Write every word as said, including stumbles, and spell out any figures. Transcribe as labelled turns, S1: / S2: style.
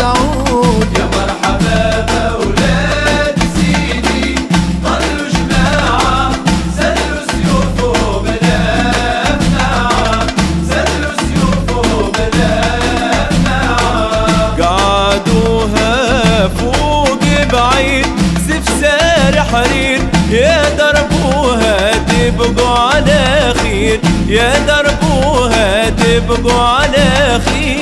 S1: سعود.
S2: يا مرحبا بأولاد سيدي ضلوا جماعة سلوا سيوفه بلا مناعة، سلوا سيوفه بلا مناعة.
S1: قعدوها فوق بعيد سفسار حرير، يا دربوها تبقوا على خير، يا دربوها تبقوا على خير.